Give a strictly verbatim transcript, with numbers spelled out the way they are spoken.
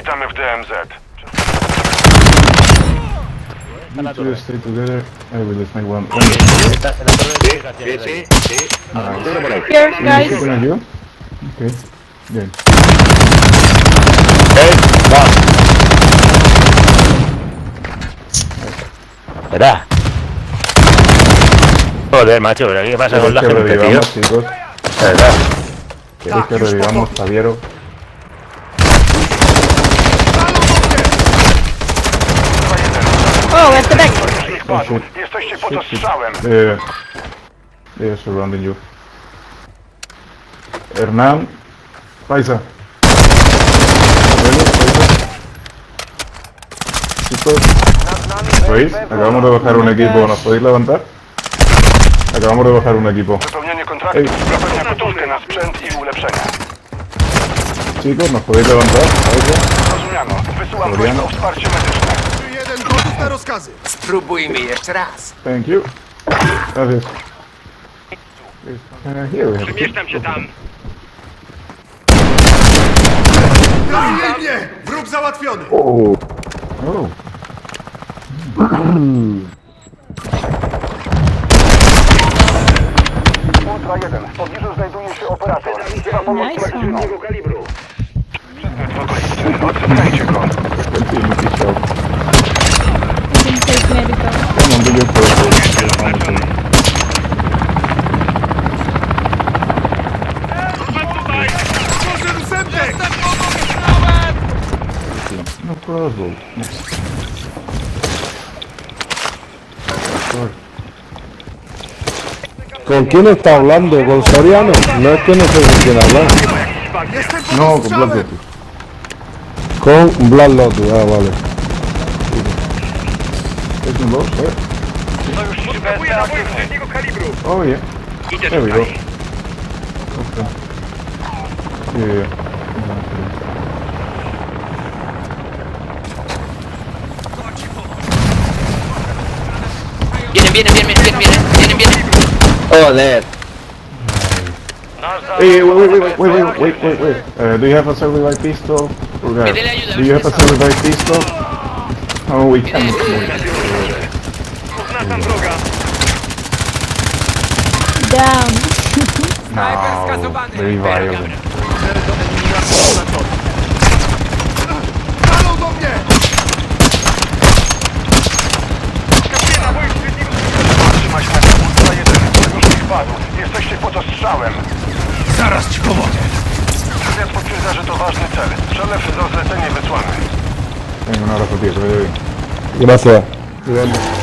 Witamy w D M Z. You two stay together. I will just make one. Sí, sí, sí. Here, guys. Keeping on you? Okay. Good. Hey, va. Espera. Joder, macho, ¿pero qué pasa con la ¿Queréis que gente, tío? revivamos, chicos? ¿Verdad? ¿Queréis que revivamos, Javiero? Oh, at the back. Oh shit. Jesteście pod ostrzałem. They're, they're surrounding you. Hernán. Paisa. Ready, Paisa. Chicos. ¿Veis? Acabamos de bajar un equipo. ¿Nos podéis levantar? Acabamos de bajar un equipo. Wypełnienie kontraktu zapewnia gotówkę na sprzęt i ulepszenia. Chicos, ¿nos podéis levantar? Paisa. Rozumiano. Wysyłam prośbę o wsparcie medyczne. Jeden gotów na rozkazy. Spróbujmy jeszcze raz. Thank you. Gracias. Uh, here we have. Przemieszczam się tam. Brazylijnie! Wróg załatwiony! Oh. Oh. Ultra jeden. W pobliżu znajduje się operator. Wzywa pomoc Nice. medyczną. kalibru. Przedmiot w okolicy. Odzyskajcie go. Continue to show. Didn't take medical. Come on, do your purple. Tworzy Semtek! No problem. ¿Con quién está hablando? ¿Con Soriano? No es que no sé con quién hablar. Jestem pod No, ostrzałem! completo. Con Black Lotus, ah, vale. Taking low, sir. Sojuszniczy B S P aktywny. Oh yeah. There we go. Okay. Yeah, yeah. Vienen, vienen, vienen, vienen, vienen, vienen, vienen. Joder. Hey, wait, wait, wait, wait, wait, wait, wait, wait. Uh, do you have a service pistol? Or guard? Pídele ayuda, Do you have a service pistol? Oh, we can't. Down. No, very violent. Palą do mnie! Trzymać na Ultra jeden. Sojusznik padł. Jesteście pod ostrzałem. Zaraz ci pomogę! Wywiad potwierdza, że to ważny cel. Przelew do zlecenie wysłany. Tengo una hora por diez, voy a ir. Gracias.